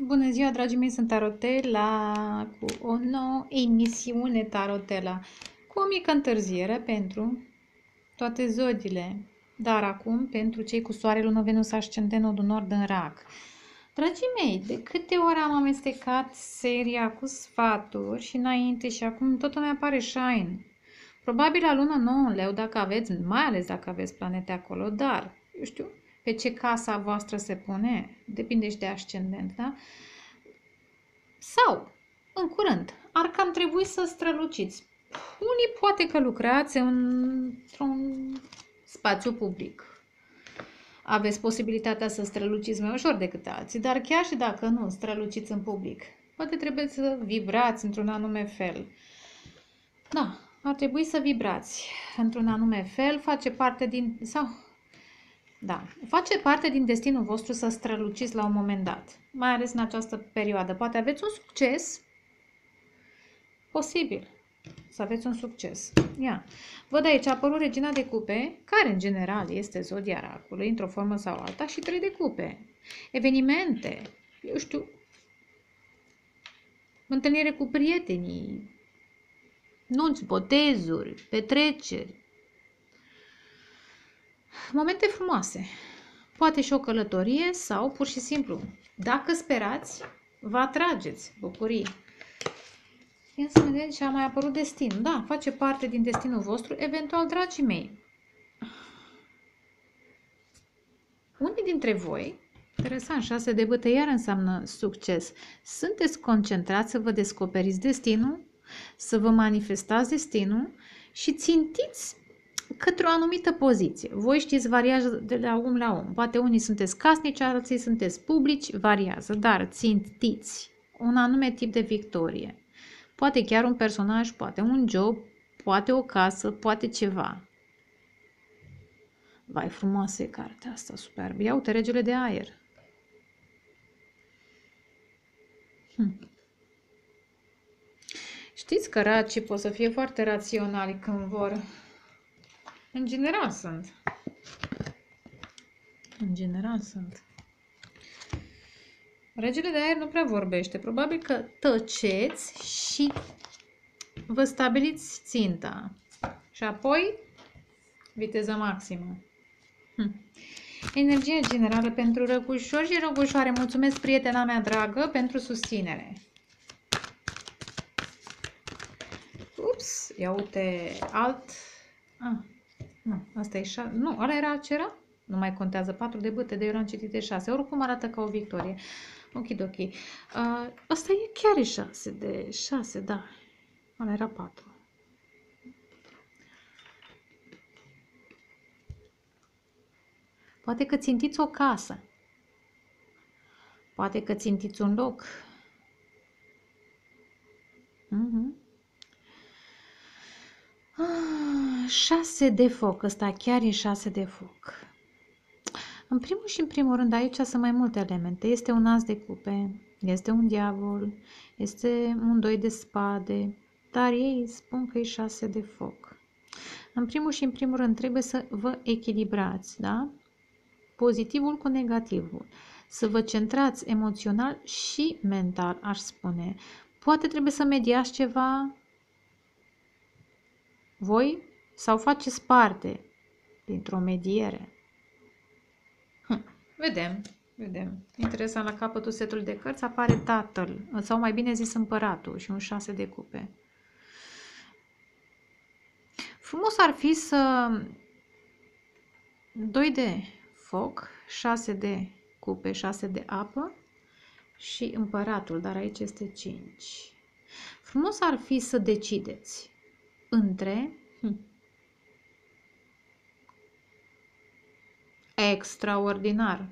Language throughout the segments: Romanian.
Bună ziua, dragii mei, sunt Tarotela cu o nouă emisiune Tarotela cu o mică întârziere pentru toate zodiile, dar acum pentru cei cu soare, lună, Venus, ascendent, nodul nord în rac. Dragii mei, de câte ori am amestecat seria cu sfaturi și înainte și acum tot îmi apare Shine. Probabil la lună nouă în leu, dacă aveți, mai ales dacă aveți planete acolo, dar, eu știu, pe ce casa voastră se pune, depinde și de ascendent, da? Sau, în curând, ar cam trebui să străluciți. Unii poate că lucrați într-un spațiu public. Aveți posibilitatea să străluciți mai ușor decât alții, dar chiar și dacă nu străluciți în public, poate trebuie să vibrați într-un anume fel. Da, ar trebui să vibrați într-un anume fel, face parte din destinul vostru să străluciți la un moment dat, mai ales în această perioadă. Poate aveți un succes, posibil să aveți un succes. Ia. Văd aici a apărut Regina de Cupe, care în general este zodia racului, într-o formă sau alta, și 3 de cupe. Evenimente, eu știu, întâlnire cu prietenii, nunți, botezuri, petreceri, momente frumoase. Poate și o călătorie sau pur și simplu, dacă sperați, vă atrageți bucurii. Ia să vedem ce a mai apărut destin. Da, face parte din destinul vostru, eventual, dragii mei. Unii dintre voi, interesant, 6 de bâte iar înseamnă succes. Sunteți concentrați să vă descoperiți destinul, să vă manifestați destinul și țintiți către o anumită poziție. Voi știți, variază de la om la om. Poate unii sunteți casnici, alții sunteți publici, variază, dar țintiți un anume tip de victorie. Poate chiar un personaj, poate un job, poate o casă, poate ceva. Vai, frumoasă e cartea asta, superb. Ia uite, regele de aer. Știți că racii pot să fie foarte raționali când vor. În general sunt. În general sunt. Regele de aer nu prea vorbește. Probabil că tăceți și vă stabiliți ținta. Și apoi viteză maximă. Energia generală pentru răgușori și răgușoare. Mulțumesc, prietena mea dragă, pentru susținere. Ups, ia uite, nu, asta e 6. Nu, ăla era acela? Nu mai contează, 4 de bâte, de eu l-am citit de 6. Oricum arată ca o victorie. Ok. Asta e chiar e 6 de 6, da. Ăla era 4. Poate că țintiți o casă. Poate că țintiți un loc. 6 de foc. Ăsta chiar e 6 de foc. În primul și în primul rând, aici sunt mai multe elemente. Este un as de cupe, este un diavol, este un 2 de spade, dar ei spun că e 6 de foc. În primul și în primul rând, trebuie să vă echilibrați, da? Pozitivul cu negativul. Să vă centrați emoțional și mental, aș spune. Poate trebuie să mediați ceva voi sau faceți parte dintr-o mediere. Vedem. Interesant, la capătul setului de cărți apare tatăl, sau mai bine zis împăratul și un 6 de cupe. Frumos ar fi să 2 de foc, 6 de cupe, 6 de apă și împăratul, dar aici este 5. Frumos ar fi să decideți între extraordinar.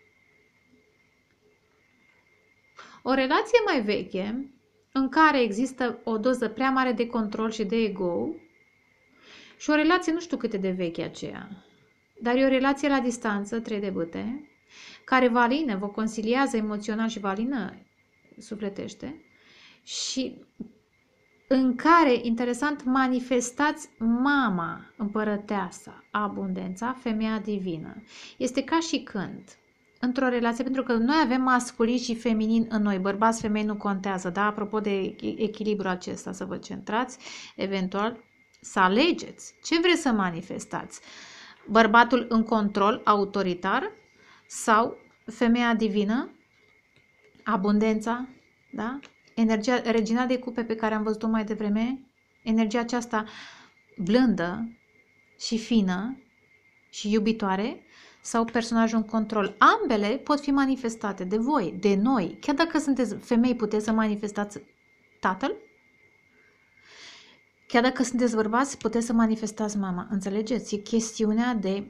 O relație mai veche, în care există o doză prea mare de control și de ego, și o relație nu știu cât de veche aceea, dar e o relație la distanță, 3 de bâte, care vă alină, vă conciliază emoțional și vă alină sufletește și în care, interesant, manifestați mama împărăteasa, abundența, femeia divină. Este ca și când într-o relație, pentru că noi avem masculin și feminin în noi, bărbați, femei nu contează, da? Apropo de echilibru acesta, să vă centrați, eventual să alegeți ce vreți să manifestați. Bărbatul în control, autoritar, sau femeia divină, abundența, da? Energia, regina de cupe pe care am văzut-o mai devreme, energia aceasta blândă și fină și iubitoare, sau personajul în control. Ambele pot fi manifestate de voi, de noi. Chiar dacă sunteți femei, puteți să manifestați tatăl. Chiar dacă sunteți bărbați, puteți să manifestați mama. Înțelegeți? E chestiunea de...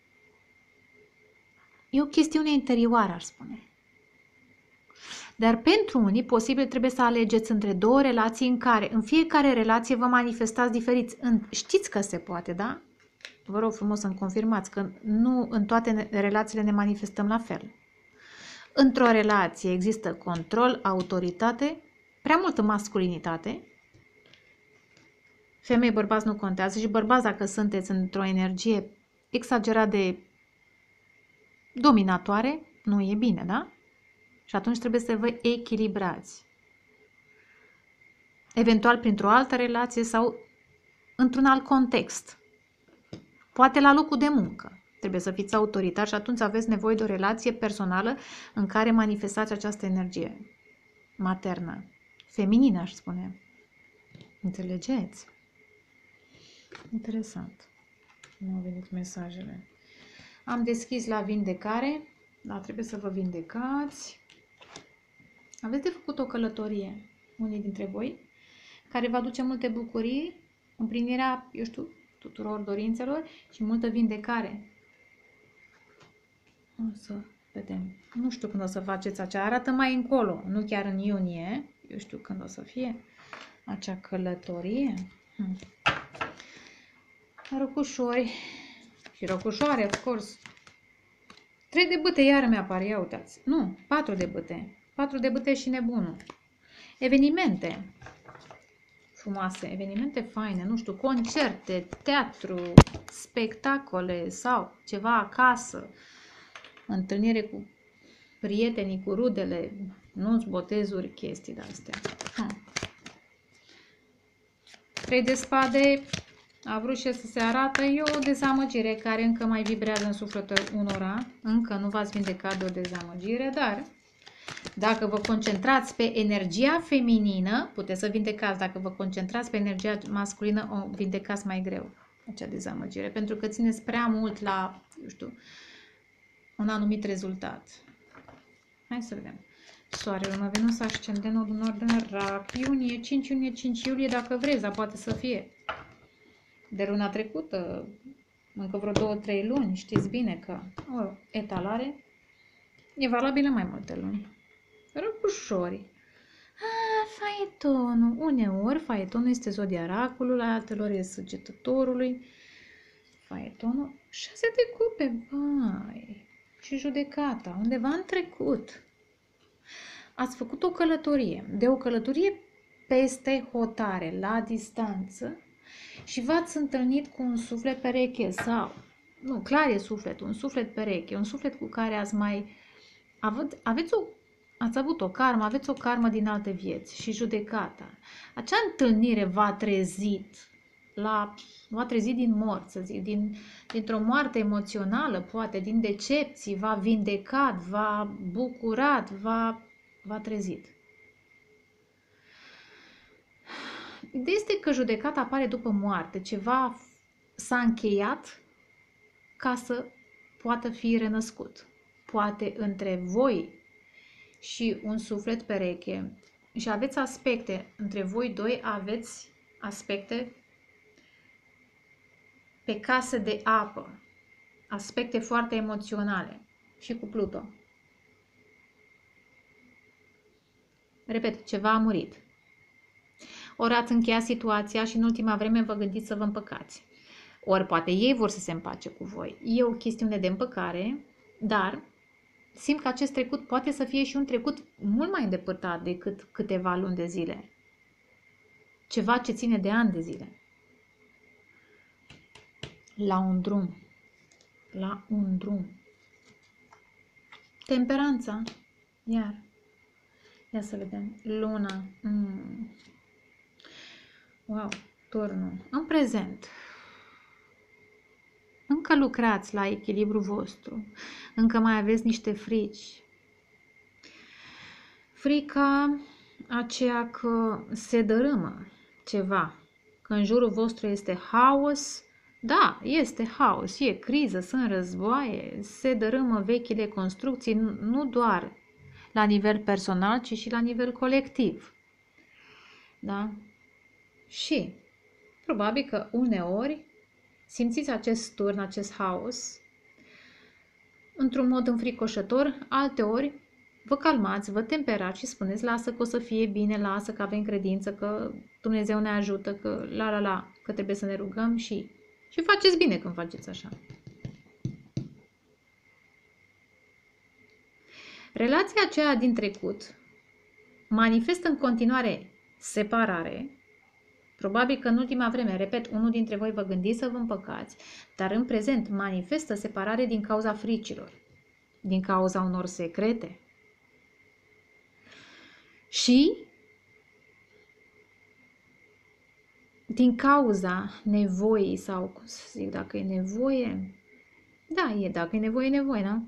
E o chestiune interioară, ar spune. Dar pentru unii, posibil trebuie să alegeți între două relații în care, în fiecare relație, vă manifestați diferiți. Știți că se poate, da? Vă rog frumos să-mi confirmați că nu în toate relațiile ne manifestăm la fel. Într-o relație există control, autoritate, prea multă masculinitate. Femei, bărbați nu contează și bărbați, dacă sunteți într-o energie exagerat de dominatoare, nu e bine, da? Și atunci trebuie să vă echilibrați. Eventual printr-o altă relație sau într-un alt context. Poate la locul de muncă. Trebuie să fiți autoritar și atunci aveți nevoie de o relație personală în care manifestați această energie maternă, feminină, aș spune. Înțelegeți? Interesant. Nu au venit mesajele. Am deschis la vindecare, dar trebuie să vă vindecați. Aveți de făcut o călătorie, unii dintre voi, care va aduce multe bucurii, împlinirea, eu știu, tuturor dorințelor și multă vindecare. O să vedem. Nu știu când o să faceți acea, arată mai încolo, nu chiar în iunie, eu știu când o să fie acea călătorie. Răcușori și răcușoare, of course. 3 de bâte iară mi-apare, ia uitați. Nu, 4 de bâte. 4 de bâte și nebunul. Evenimente frumoase, evenimente faine, nu știu, concerte, teatru, spectacole sau ceva acasă, întâlnire cu prietenii, cu rudele, nunți, botezuri, chestii de-astea. 3 de spade, a vrut și să se arată, e o dezamăgire care încă mai vibrează în sufletul unora, încă nu v-ați vindecat de o dezamăgire, dar dacă vă concentrați pe energia feminină, puteți să vindecați. Dacă vă concentrați pe energia masculină, o vindecați mai greu, acea dezamăgire, pentru că țineți prea mult la, eu știu, un anumit rezultat. Hai să vedem. Soarele, Luna, Venus, ascendentul în ordine Rac, iunie, 5 iunie, 5 iulie, dacă vreți, dar poate să fie de luna trecută, încă vreo 2-3 luni, știți bine că o etalare e valabilă mai multe luni. Răcușori. Faetonul. Uneori faetonul este zodia Racului, altelor e Săgetătorului. Faetonul. 6 de cupe. Vai. Și judecata. Undeva în trecut. Ați făcut o călătorie. De o călătorie peste hotare, la distanță, și v-ați întâlnit cu un suflet pereche sau, nu, clar e sufletul, un suflet pereche, un suflet cu care ați mai ați avut o karmă, aveți o karmă din alte vieți și judecata. Acea întâlnire v-a trezit din morți, să zic, dintr-o moarte emoțională, poate, din decepții, v-a vindecat, v-a bucurat, v-a trezit. Ideea este că judecata apare după moarte, ceva s-a încheiat ca să poată fi renăscut. Poate între voi și un suflet pereche și aveți aspecte, între voi doi aveți aspecte pe case de apă, aspecte foarte emoționale și cu Pluto. Repet, ceva a murit. Ori ați încheiat situația și în ultima vreme vă gândiți să vă împăcați. Ori poate ei vor să se împace cu voi. E o chestiune de împăcare, dar simt că acest trecut poate să fie și un trecut mult mai îndepărtat decât câteva luni de zile. Ceva ce ține de ani de zile. La un drum. La un drum. Temperanța. Iar. Ia să vedem. Luna. Wow. Turnul. În prezent. Încă lucrați la echilibrul vostru. Încă mai aveți niște frici. Frica aceea că se dărâmă ceva. Că în jurul vostru este haos. Da, este haos, e criză, sunt războaie, se dărâmă vechile construcții, nu doar la nivel personal, ci și la nivel colectiv. Da? Și probabil că uneori simțiți acest turn, acest haos, într-un mod înfricoșător, alteori vă calmați, vă temperați și spuneți, lasă că o să fie bine, lasă că avem credință, că Dumnezeu ne ajută, că că trebuie să ne rugăm și faceți bine când faceți așa. Relația aceea din trecut manifestă în continuare separare. Probabil că în ultima vreme, repet, unul dintre voi vă gândiți să vă împăcați, dar în prezent manifestă separare din cauza fricilor, din cauza unor secrete. Și din cauza nevoii sau, cum să zic, dacă e nevoie, da, dacă e nevoie, da?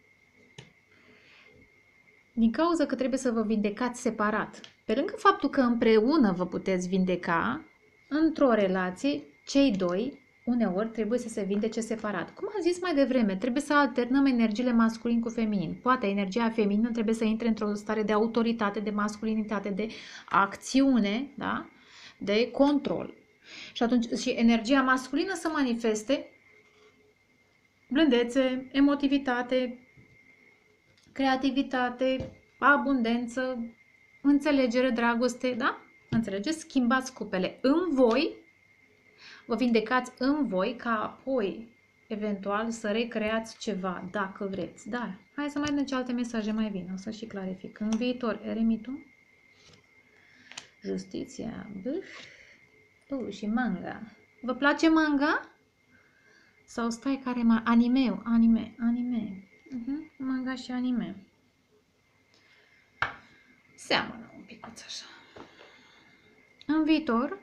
Din cauza că trebuie să vă vindecați separat. Pe lângă faptul că împreună vă puteți vindeca, într-o relație, cei doi uneori trebuie să se vindece separat. Cum am zis mai devreme, trebuie să alternăm energiile masculin cu feminin. Poate energia feminină trebuie să intre într-o stare de autoritate, de masculinitate, de acțiune, da? De control. Și atunci și energia masculină să manifeste blândețe, emotivitate, creativitate, abundență, înțelegere, dragoste, da? Înțelegeți? Schimbați cupele în voi, vă vindecați în voi, ca apoi, eventual, să recreați ceva, dacă vreți. Dar, hai să mai vedem ce alte mesaje mai vin, o să și clarific. În viitor, eremitul, justiția, și manga. Vă place manga? Sau stai care anime. Manga și anime. Seamănă un picuț așa. În viitor,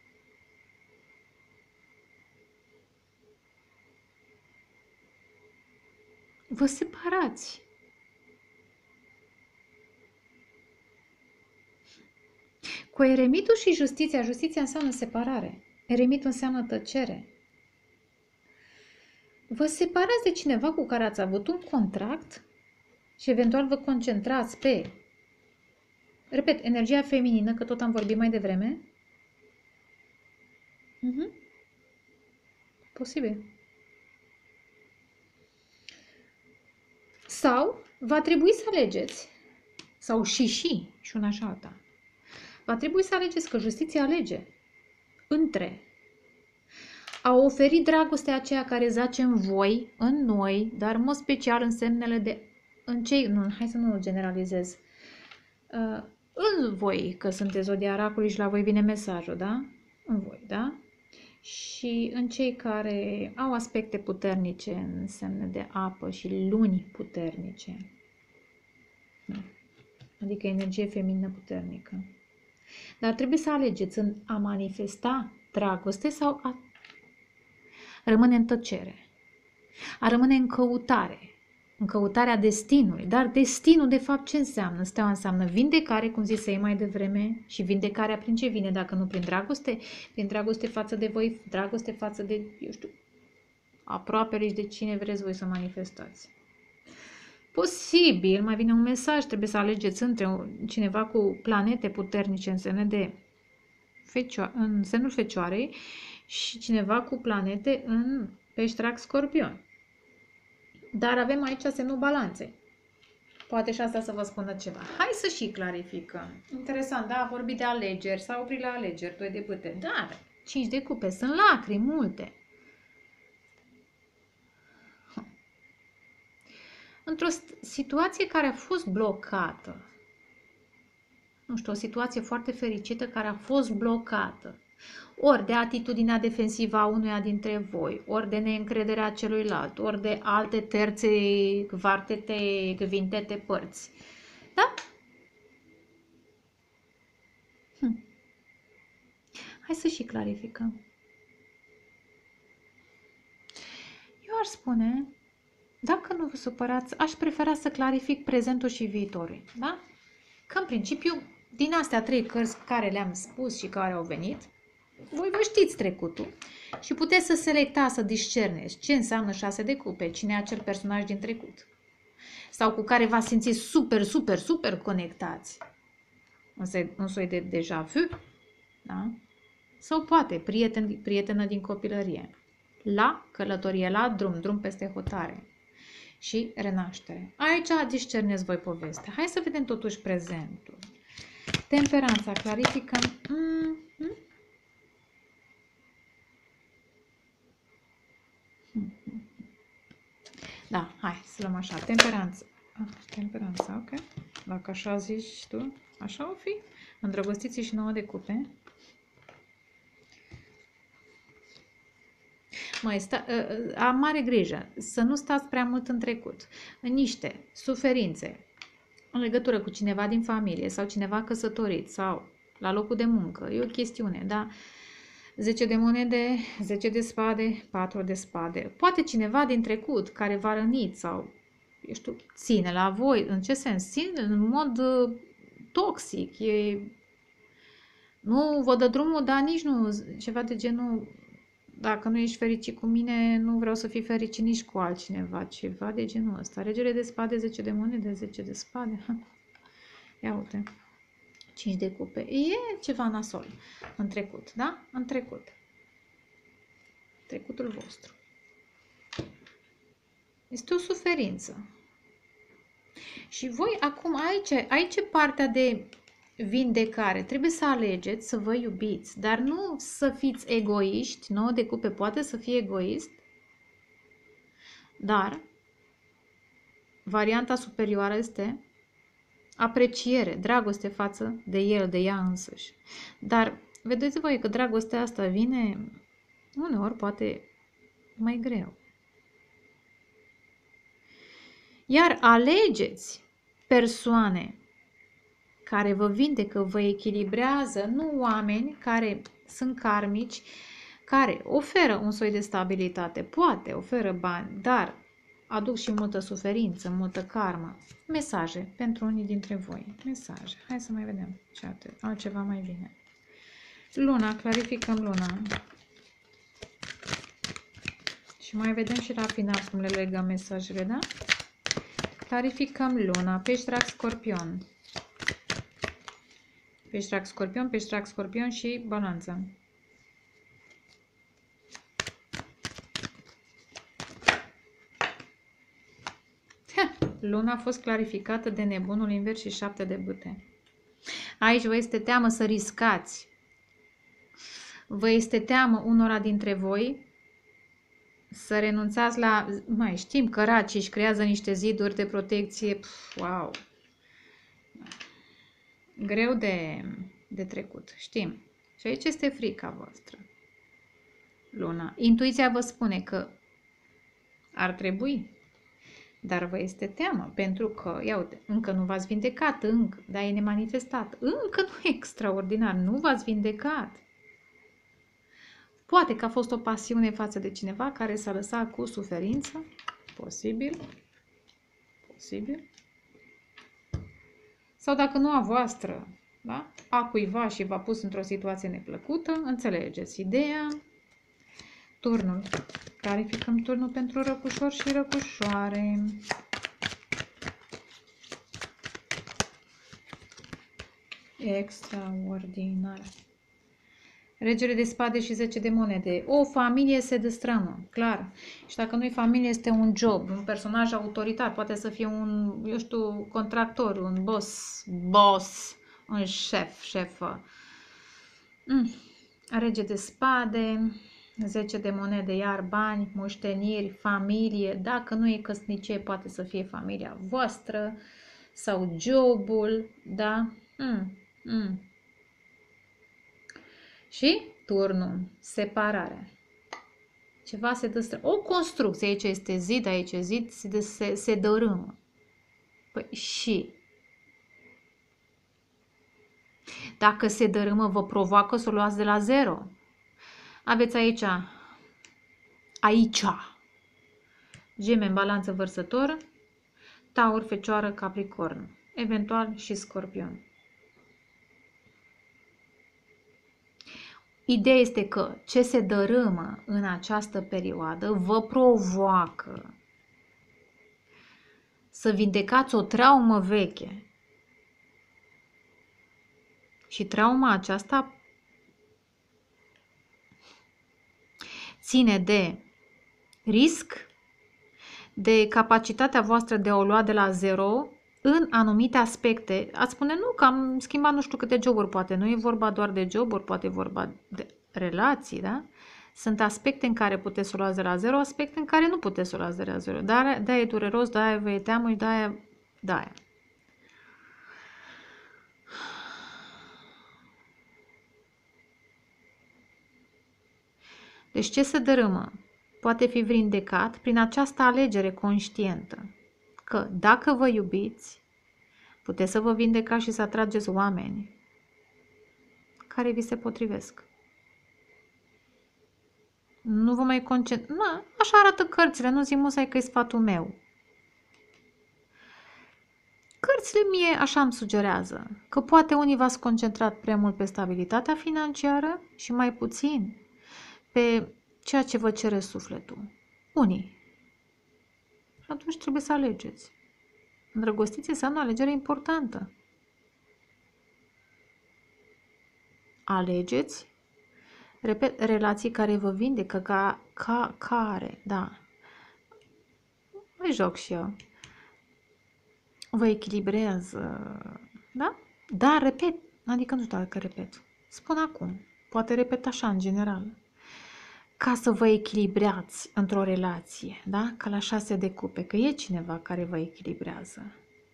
vă separați. Cu eremitul și justiția înseamnă separare. Eremitul înseamnă tăcere. Vă separați de cineva cu care ați avut un contract și eventual vă concentrați pe, repet, energia feminină, că tot am vorbit mai devreme. Posibil. Sau va trebui să alegeți, sau și una și alta. Va trebui să alegeți, că justiția alege între a oferi dragostea aceea care zace în voi, în noi, dar în mod special în semnele de, hai să nu generalizez, în voi, că sunteți zodia racului și la voi vine mesajul, da? În voi, da? Și în cei care au aspecte puternice în semne de apă și luni puternice. Adică energie feminină puternică. Dar trebuie să alegeți în a manifesta dragoste sau a rămâne în tăcere. A rămâne în căutare. În căutarea destinului. Dar destinul, de fapt, ce înseamnă? Steaua înseamnă vindecare, cum zisei mai devreme. Și vindecarea prin ce vine? Dacă nu prin dragoste? Prin dragoste față de voi, dragoste față de, aproapele și de cine vreți voi să manifestați. Posibil, mai vine un mesaj, trebuie să alegeți între cineva cu planete puternice în semnul Fecioarei și cineva cu planete în Peșterac Scorpion. Dar avem aici semnul Balanței. Poate și asta să vă spună ceva. Hai să și clarificăm. Interesant, da, a vorbit de alegeri, s-a oprit la alegeri, 2 de bâte. Dar 5 de cupe, sunt lacrimi multe. Într-o situație care a fost blocată, nu știu, o situație foarte fericită care a fost blocată, ori de atitudinea defensivă a unuia dintre voi, ori de neîncrederea celuilalt, ori de alte terțe, quartete, vintete părți. Da? Hai să și clarificăm. Eu aș spune, dacă nu vă supărați, aș prefera să clarific prezentul și viitorul. Da? Că în principiu, din astea 3 cărți care le-am spus și care au venit, voi vă știți trecutul și puteți să selectați, să discerneți ce înseamnă 6 de cupe, cine e acel personaj din trecut. Sau cu care v-ați simțit super conectați. Un soi de deja vu, da? Sau poate prietenă din copilărie. La călătorie, la drum peste hotare și renaștere. Aici discerneți voi povestea. Hai să vedem totuși prezentul. Temperanța, clarificăm. Da, hai să luăm așa. Temperanță. Temperanța, ok. Dacă așa zici tu, așa o fi. Îndrăgostiți și 9 de cupe. Am mare grijă să nu stați prea mult în trecut, în niște suferințe, în legătură cu cineva din familie sau cineva căsătorit sau la locul de muncă. E o chestiune, da? 10 de monede, 10 de spade, 4 de spade. Poate cineva din trecut care v-a rănit sau, eu știu, ține la voi. În ce sens? Ține în mod toxic. Nu vă dă drumul, dar nici nu ceva de genul... Dacă nu ești fericit cu mine, nu vreau să fii fericit nici cu altcineva. Ceva de genul ăsta. Regele de spade, 10 de monede, 10 de spade. Ia uite. 5 de cupe. E ceva nasol în trecut, da? În trecut. Trecutul vostru. Este o suferință. Și voi acum aici e partea de vindecare. Trebuie să alegeți să vă iubiți, dar nu să fiți egoiști. 9 de cupe poate să fie egoist, dar varianta superioară este apreciere, dragoste față de el, de ea însăși. Dar vedeți voi că dragostea asta vine uneori poate mai greu. Iar alegeți persoane care vă vindecă, vă echilibrează, nu oameni care sunt karmici, care oferă un soi de stabilitate, poate oferă bani, dar aduc și multă suferință, multă karmă. Mesaje pentru unii dintre voi. Mesaje. Hai să mai vedem ce altceva mai vine. Luna, clarificăm luna. Și mai vedem și la final cum le legăm mesajele, da? Clarificăm luna. Pești, Rac, Scorpion. Pești, Rac, Scorpion, Pești, Rac, Scorpion și Balanță. Luna a fost clarificată de nebunul invers și 7 de bâte. Aici vă este teamă să riscați. Vă este teamă unora dintre voi să renunțați la... Mai știm că racii își creează niște ziduri de protecție. Wow! Greu de trecut. Știm. Și aici este frica voastră. Luna. Intuiția vă spune că ar trebui. Dar vă este teamă, pentru că, ia uite, încă nu v-ați vindecat, dar e nemanifestat. Încă nu e extraordinar, nu v-ați vindecat. Poate că a fost o pasiune față de cineva care s-a lăsat cu suferință. Posibil. Posibil. Sau dacă nu a voastră, da? A cuiva și v-a pus într-o situație neplăcută, înțelegeți ideea. Turnul. Clarificăm turnul pentru răcușori și răcușoare. Extraordinar. Regele de spade și 10 de monede. O familie se destrămă, clar. Și dacă nu-i familie, este un job, un personaj autoritar. Poate să fie un, eu știu, contractor, un boss, un șefă. Rege de spade, 10 de monede, iar bani, moșteniri, familie. Dacă nu e căsnicie, poate să fie familia voastră sau jobul, da? Și turnul, separare. Ceva se dă o construcție, aici este zid, aici e zid, se dărâmă. Păi și dacă se dărâmă, vă provoacă să o luați de la zero. Aveți aici, Gemeni, Balanță, Vărsător, Taur, Fecioară, Capricorn, eventual și Scorpion. Ideea este că ce se dărâmă în această perioadă vă provoacă să vindecați o traumă veche. Și trauma aceasta ține de risc, de capacitatea voastră de a o lua de la zero în anumite aspecte. Ați spune, nu, că am schimbat nu știu câte joburi, poate nu e vorba doar de joburi, poate e vorba de relații, da? Sunt aspecte în care puteți să o luați de la zero, aspecte în care nu puteți să o luați de la zero. Dar de-aia e dureros, de-aia vă e teamă și de-aia. Deci ce se dărâmă? Poate fi vindecat prin această alegere conștientă. Că dacă vă iubiți, puteți să vă vindecați și să atrageți oameni care vi se potrivesc. Nu vă mai concentrați. Așa arată cărțile, nu zic musai că e sfatul meu. Cărțile mie așa îmi sugerează că poate unii v-ați concentrat prea mult pe stabilitatea financiară și mai puțin pe ceea ce vă cere sufletul. Unii. Și atunci trebuie să alegeți. Îndrăgostiți înseamnă o alegere importantă. Alegeți, repet, relații care vă vindecă, care, da, mai joc și eu, vă echilibrează, da? Dar, repet, adică nu știu dacă repet, spun acum, poate repet așa în general, ca să vă echilibrați într-o relație, da? Ca la 6 de cupe, că e cineva care vă echilibrează.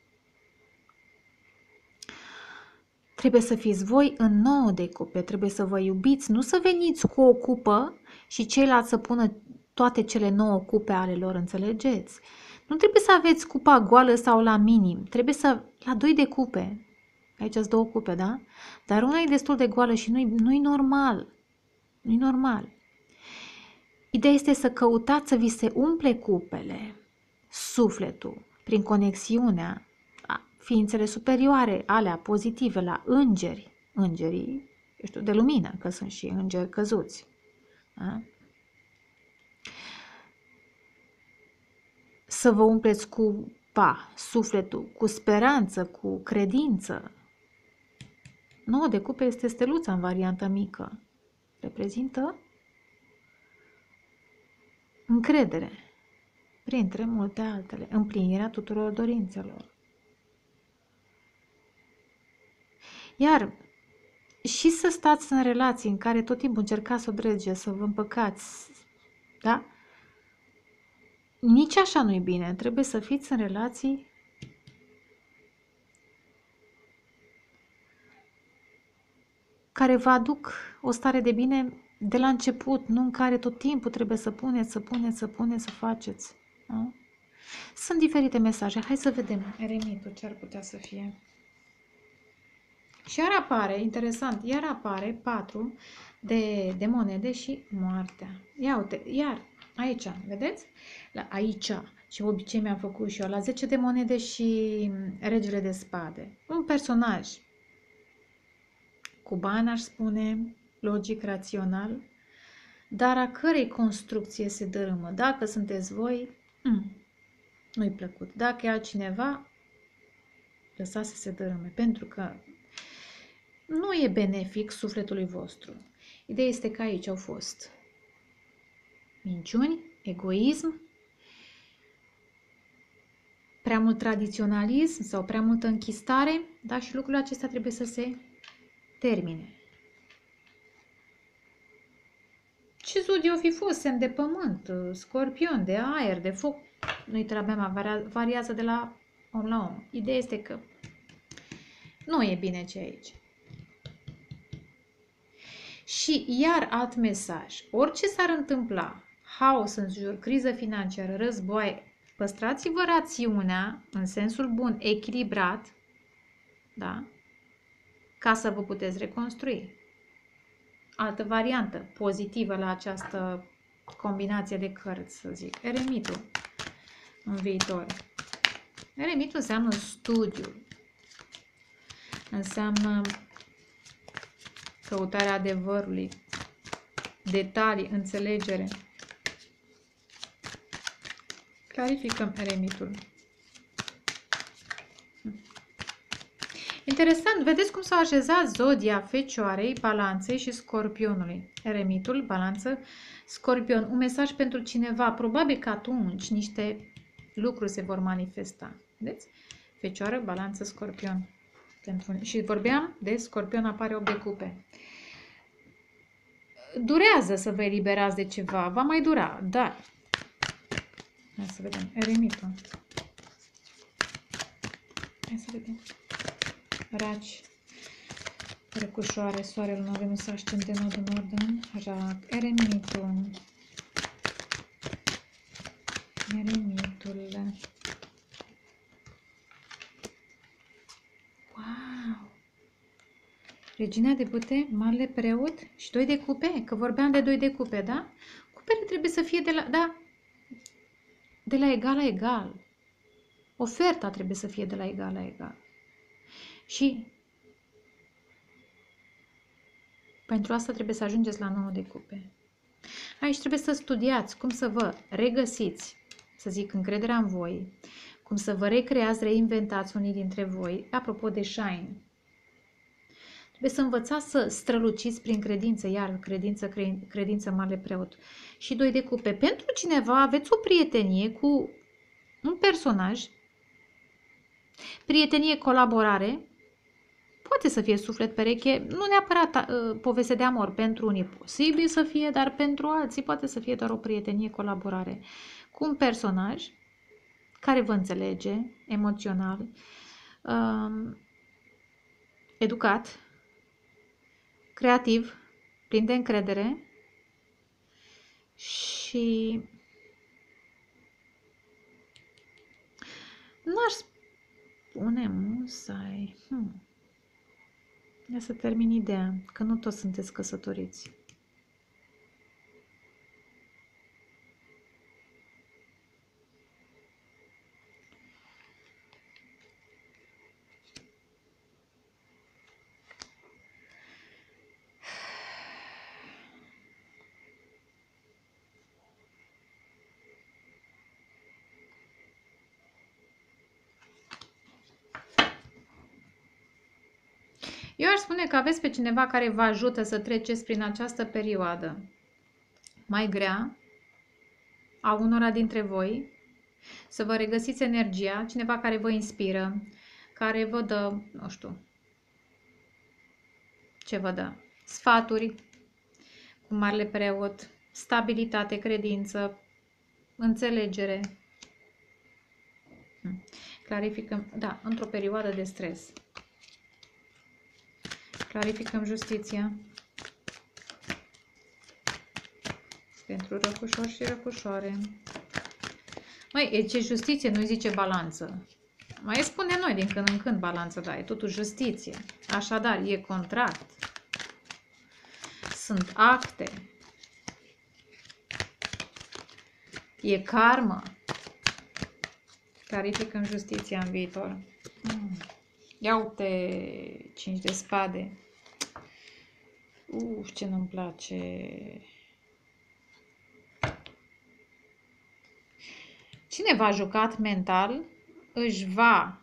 Trebuie să fiți voi în 9 de cupe, trebuie să vă iubiți, nu să veniți cu o cupă și ceilalți să pună toate cele 9 cupe ale lor, înțelegeți? Nu trebuie să aveți cupa goală sau la minim, trebuie să, la 2 de cupe, aici sunt 2 cupe, da? Dar una e destul de goală și nu-i normal, nu-i normal. Ideea este să căutați să vi se umple cupele, sufletul, prin conexiunea ființele superioare, alea pozitive, la îngeri, îngerii, eu știu, de lumină, că sunt și îngeri căzuți. Da? Să vă umpleți cu sufletul, cu speranță, cu credință. 9 de cupe este steluța în variantă mică. Reprezintă încredere, printre multe altele, împlinirea tuturor dorințelor. Iar și să stați în relații în care tot timpul încercați să o dregeți, să vă împăcați, da? Nici așa nu-i bine. Trebuie să fiți în relații care vă aduc o stare de bine de la început, nu în care tot timpul trebuie să puneți, să faceți. Da? Sunt diferite mesaje. Hai să vedem eremitul ce ar putea să fie. Și iar apare, interesant, iar apare 4 de monede și moartea. Ia uite, iar aici, vedeți? Aici, și obicei mi-am făcut și eu, la 10 de monede și regele de spade. Un personaj cu bani, aș spune, logic, rațional, dar a cărei construcție se dărâmă. Dacă sunteți voi, nu-i plăcut. Dacă e altcineva, lăsați să se dărâme, pentru că nu e benefic sufletului vostru. Ideea este că aici au fost minciuni, egoism, prea mult tradiționalism sau prea multă închistare, da? Și lucrurile acestea trebuie să se termine. Ce zodie o fi fost? Semn de pământ, scorpion, de aer, de foc, nu-i treaba mea, variază de la om la om. Ideea este că nu e bine ce aici. Și iar alt mesaj. Orice s-ar întâmpla, haos în jur, criză financiară, război, păstrați-vă rațiunea în sensul bun, echilibrat, da? Ca să vă puteți reconstrui. Altă variantă pozitivă la această combinație de cărți, să zic. Eremitul în viitor. Eremitul înseamnă studiul. Înseamnă căutarea adevărului, detalii, înțelegere. Clarificăm eremitul. Interesant, vedeți cum s-a așezat zodia Fecioarei, Balanței și Scorpionului. Eremitul, Balanță, Scorpion. Un mesaj pentru cineva. Probabil că atunci niște lucruri se vor manifesta. Vedeți? Fecioară, Balanță, Scorpion. Și vorbeam de Scorpion, apare 8 de cupe. Durează să vă eliberați de ceva. Va mai dura, dar... Hai să vedem. Eremitul. Hai să vedem. Raci, răcușoare, soarele, nu avem să ascendem nodul nord, rac, eremitul, wow, regina de bute, marele preot și 2 de cupe, că vorbeam de 2 de cupe, da? Cupele trebuie să fie de la, da, de la egal la egal, oferta trebuie să fie de la egal la egal. Și pentru asta trebuie să ajungeți la 9 de cupe. Aici trebuie să studiați cum să vă regăsiți, să zic, încrederea în voi, cum să vă recreați, reinventați unii dintre voi. Apropo de shine, trebuie să învățați să străluciți prin credință, iar credință mare preot. Și 2 de cupe. Pentru cineva aveți o prietenie cu un personaj, prietenie, colaborare, poate să fie suflet pereche, nu neapărat poveste de amor, pentru unii posibil să fie, dar pentru alții poate să fie doar o prietenie, colaborare cu un personaj care vă înțelege emoțional, educat, creativ, plin de încredere și n-aș spune musai. Ia să termin ideea, că nu toți sunteți căsătoriți. Eu aș spune că aveți pe cineva care vă ajută să treceți prin această perioadă mai grea a unora dintre voi, să vă regăsiți energia, cineva care vă inspiră, care vă dă, nu știu, ce vă dă? Sfaturi cu marele preot, stabilitate, credință, înțelegere. Clarificăm, da, într-o perioadă de stres. Clarificăm justiția pentru răcușori și răcușoare. Măi, e ce justiție, nu zice balanță. Mai spune noi din când în când balanță, da, e totuși justiție. Așadar, e contract. Sunt acte. E karmă. Clarificăm justiția în viitor. Ia uite, 5 de spade. Ce nu-mi place. Cine v-a jucat mental își va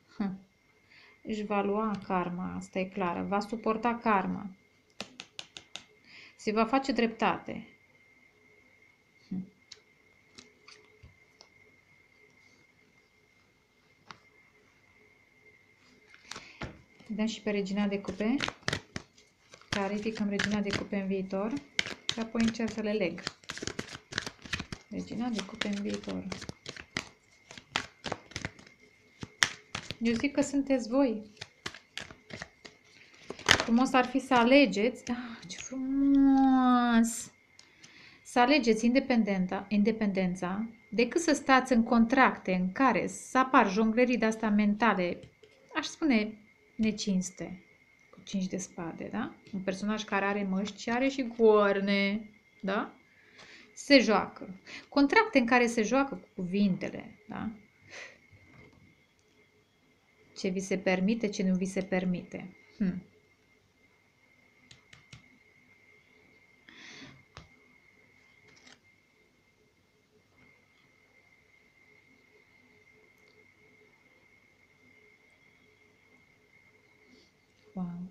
lua karma, asta e clară, va suporta karma. Se va face dreptate. Dăm și pe regina de cupe. Clarificăm regina de cupe în viitor. Și apoi încerc să le leg. Regina de cupe în viitor. Eu zic că sunteți voi. Frumos ar fi să alegeți. Ah, ce frumos! Să alegeți independența decât să stați în contracte în care să apar jonglerii de-astea mentale, aș spune necinste, cu 5 de spade, da? Un personaj care are măști și are și goarne, da? Se joacă. Contracte în care se joacă cu cuvintele, da? Ce vi se permite, ce nu vi se permite. Wow.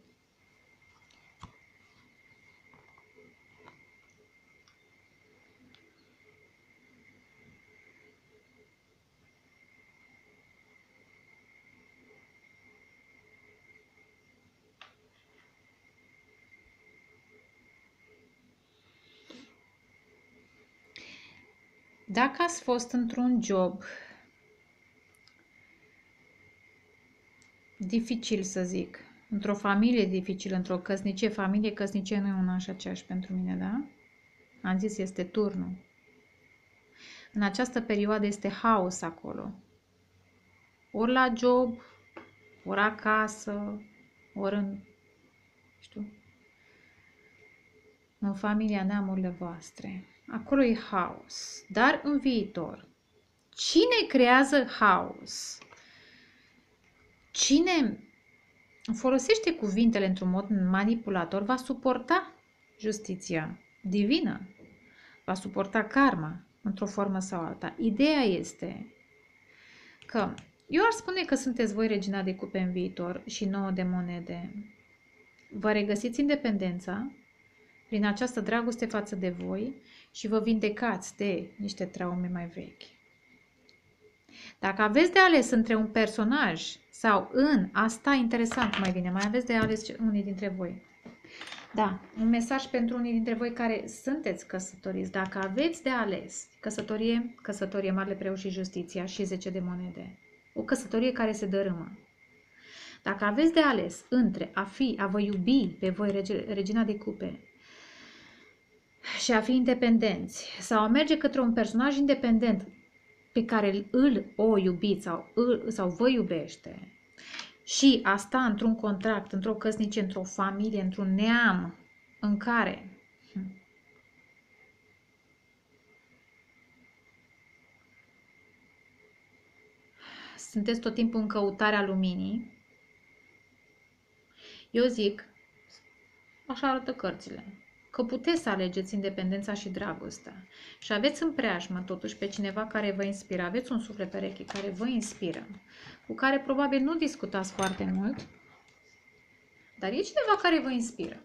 Dacă ați fost într-un job dificil, să zic, într-o familie dificilă, într-o căsnicie, căsnicie nu e una și aceeași pentru mine, da? Am zis, este turnul. În această perioadă este haos acolo. Ori la job, ori acasă, ori în familia, neamurile voastre. Acolo e haos. Dar în viitor, cine creează haos? Cine folosește cuvintele într-un mod manipulator va suporta justiția divină, va suporta karma într-o formă sau alta. Ideea este că eu ar spune că sunteți voi regina de cupe în viitor și 9 de monede. Vă regăsiți independența prin această dragoste față de voi și vă vindecați de niște traume mai vechi. Dacă aveți de ales între un personaj sau asta interesant mai bine, mai aveți de ales unii dintre voi. Da, un mesaj pentru unii dintre voi care sunteți căsătoriți. Dacă aveți de ales căsătorie, Marele Preot și Justiția și 10 de monede. O căsătorie care se dărâmă. Dacă aveți de ales între a vă iubi pe voi, regina de cupe, și a fi independenți, sau a merge către un personaj independent pe care o iubiți sau vă iubește, și a sta într-un contract, într-o căsnicie, într-o familie, într-un neam în care sunteți tot timpul în căutarea luminii, eu zic, așa arată cărțile, că puteți să alegeți independența și dragostea și aveți în preajmă totuși pe cineva care vă inspiră, aveți un suflet pereche care vă inspiră, cu care probabil nu discutați foarte mult, dar e cineva care vă inspiră.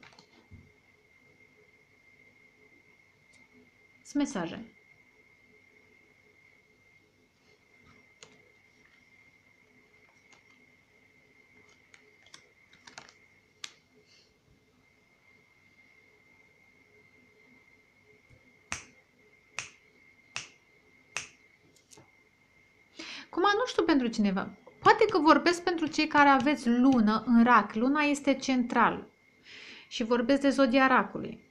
Sunt mesaje. Cum nu știu pentru cineva. Poate că vorbesc pentru cei care aveți lună în rac. Luna este central. Și vorbesc de zodia racului.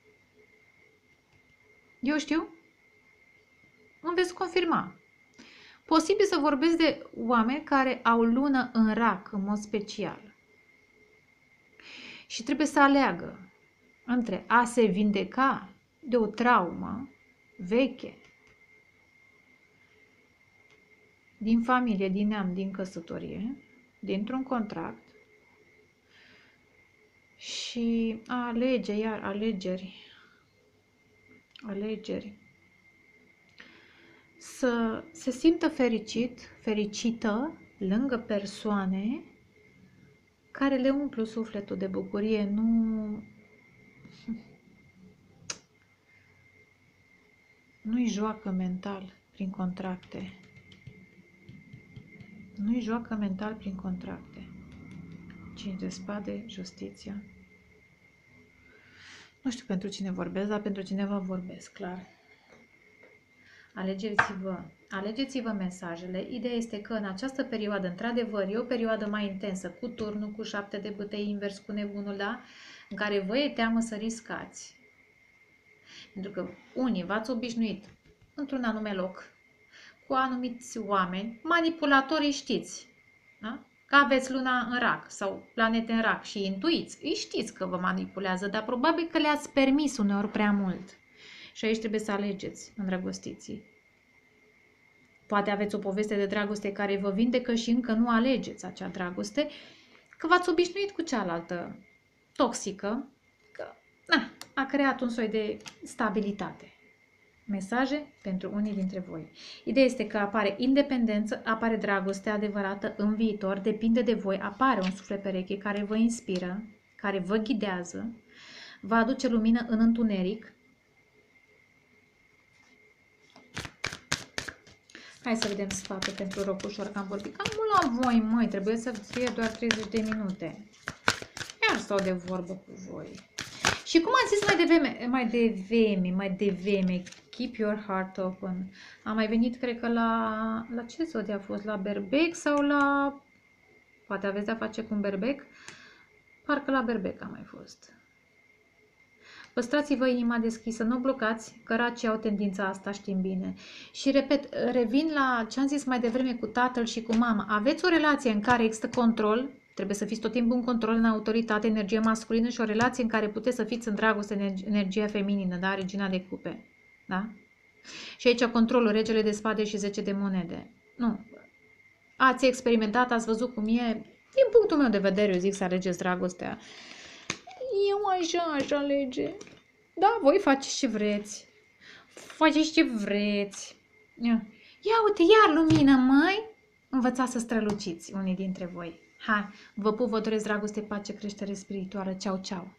Eu știu? Îmi veți confirma. Posibil să vorbesc de oameni care au lună în rac, în mod special. Și trebuie să aleagă între a se vindeca de o traumă veche, din familie, din neam, din căsătorie, dintr-un contract, și a alege, iar alegeri, să se simtă fericită lângă persoane care le umplu sufletul de bucurie, nu-i joacă mental prin contracte. Nu-i joacă mental prin contracte. 5 de spade, justiția. Nu știu pentru cine vorbesc, dar pentru cineva vorbesc, clar. Alegeți-vă mesajele. Ideea este că în această perioadă, într-adevăr, e o perioadă mai intensă, cu turnul, cu 7 de bătăi invers, cu nebunul, da? În care vă e teamă să riscați. Pentru că unii v-ați obișnuit într-un anume loc, cu anumiți oameni, manipulatorii știți, da? Că aveți luna în rac sau planete în rac și intuiți, îi știți că vă manipulează, dar probabil că le-ați permis uneori prea mult. Și aici trebuie să alegeți, îndrăgostiții. Poate aveți o poveste de dragoste care vă vindecă și încă nu alegeți acea dragoste, că v-ați obișnuit cu cealaltă toxică, că a creat un soi de stabilitate. Mesaje pentru unii dintre voi. Ideea este că apare independență, apare dragoste adevărată în viitor, depinde de voi, apare un suflet pereche care vă inspiră, care vă ghidează, va aduce lumină în întuneric. Hai să vedem sfatul pentru rocușor, că am vorbit cam mult la voi, măi, trebuie să fie doar 30 de minute. Iar stau de vorbă cu voi. Și cum am zis mai devreme, keep your heart open. Am mai venit, cred că la ce zodie a fost? La berbec sau la... Poate aveți de-a face cu un berbec? Parcă la berbec a mai fost. Păstrați-vă inima deschisă, nu blocați, că racii au tendința asta, știm bine. Și repet, revin la ce am zis mai devreme cu tatăl și cu mama. Aveți o relație în care există control, trebuie să fiți tot timpul în control, în autoritate, energie masculină și o relație în care puteți să fiți în dragoste, energia feminină, da? Regina de cupe, da? Și aici controlul, regele de spade și 10 de monede. Nu. Ați experimentat, ați văzut cum e. Din punctul meu de vedere, eu zic să alegeți dragostea. Eu aș alege. Da, voi faceți ce vreți. Faceți ce vreți. Ia uite, iar lumină, măi! Învățați să străluciți unii dintre voi. Hai, vă pup, vă doresc dragoste, pace, creștere spirituală. Ceau, ceau!